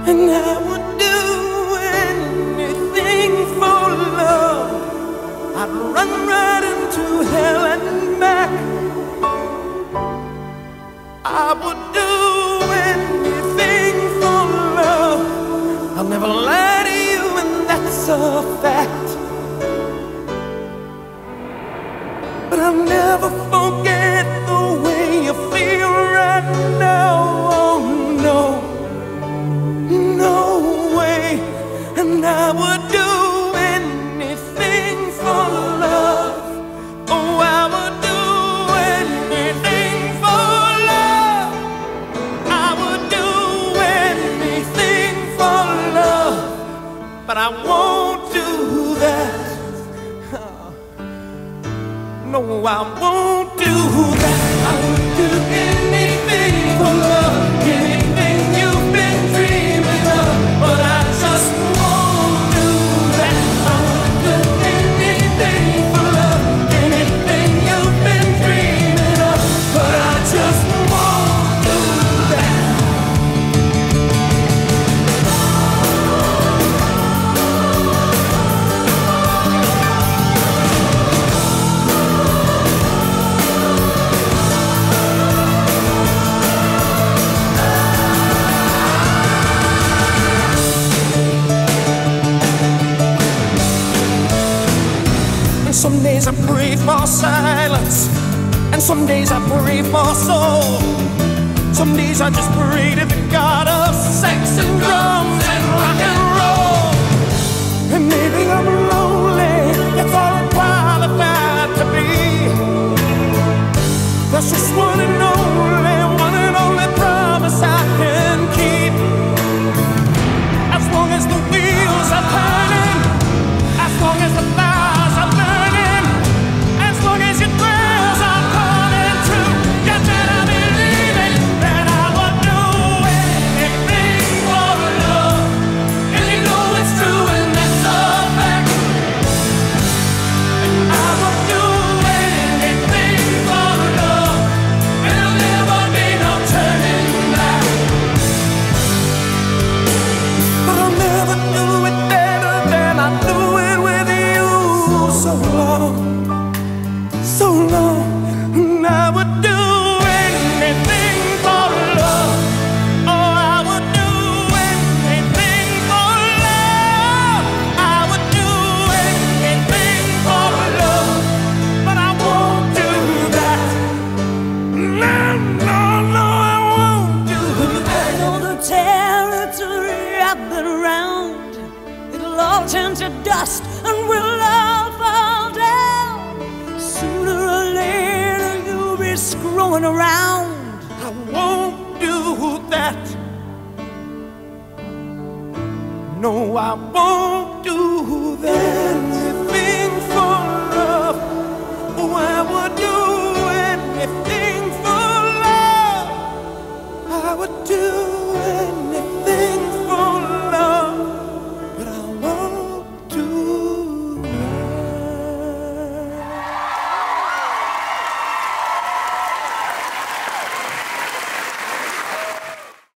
and I would do anything for love. I'd run right into hell and back. I would do anything for love. I'll never lie to you, and that's a fact. But I'll never forget the way you feel right now. Oh no, no way. And I would do anything for love. Oh, I would do anything for love. I would do anything for love. But I won't do that. No, I won't do that. I would do anything for love, anything you've been dreaming of, but I just won't do that. I would do anything for love, anything you've been dreaming of, but I just won't do that. Some days I pray for silence, and some days I pray for soul. Some days I just pray to the God of sex and drums and rock and roll. And maybe I'm lonely, that's all I'm qualified to be. That's just one and only promise I can keep. As long as the wheels are turning, as long as the fires are burning, as long as your prayers are coming true, you better believe it, that I would do anything for love. And you know it's true, and that's a fact. And I would do anything for love, and there'll never be no turning back. But I'll never do it better than I do it with you. So long, so long, and I would do anything for love. Oh, I would do anything for love. I would do anything for love, but I won't do that. No, no, no, I won't do that. I know the territory I've been around. It'll all turn to dust and we'll all fall down. Sooner or later you'll be screwing around. I won't do that. No, I won't do that. Anything for love. Oh, I would do anything for love. I would do